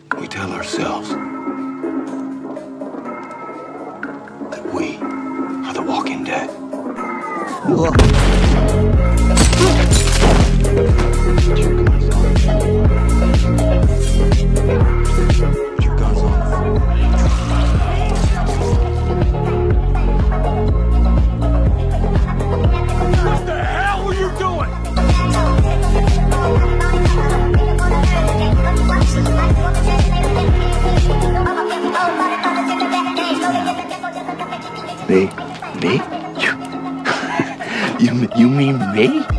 We tell ourselves that we are the walking dead. Put your guns on the floor. What the hell were you doing? Me? Me? You mean me?